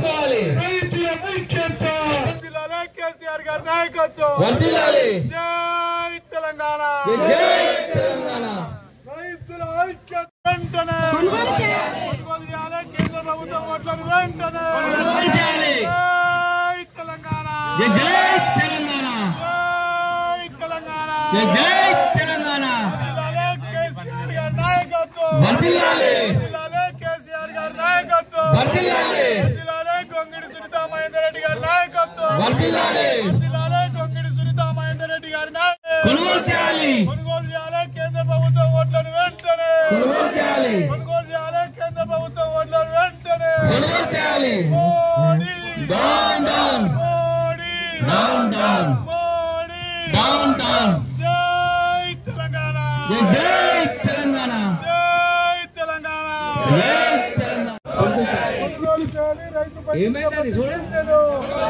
కాపాడుకోవాలి రైతుల ఐక్యత వర్ధిల్లాలి కేసీఆర్ గారి నాయకత్వం వర్ధిల్లాలి జై తెలంగాణ జై తెలంగాణ రైతుల ఐక్యత వెంటనే కొనుగోలు చేయాలి కేంద్ర ప్రభుత్వం ఓట్లను వెంటనే కొనుగోలు చేయాలి జై తెలంగాణ జై తెలంగాణ జై తెలంగాణ జై తెలంగాణ కేసీఆర్ గారి నాయకత్వం వర్ధిల్లాలి కేసీఆర్ గారి నాయకత్వం వర్ధిల్లాలి గొంగిడి సునీతా మహేందర్ రెడ్డి గారి నాయకత్వం వర్ధిల్లాలి గొంగిడి సునీతా మహేందర్ రెడ్డి గారి నాయకత్వం కొనుగోలు చేయాలి కేంద్ర ప్రభుత్వం ఓట్లను వెంటనే కొనుగోలు చేయాలి కేంద్ర ప్రభుత్వం ఓట్లను వెంటనే కొనుగోలు చేయాలి Modi down down Modi down down Modi down down జై తెలంగాణ జై తెలంగాణ జై తెలంగాణ జై తెలంగాణ కొనుగోలు చేయాలి రైతు ఏమైంది గింజలు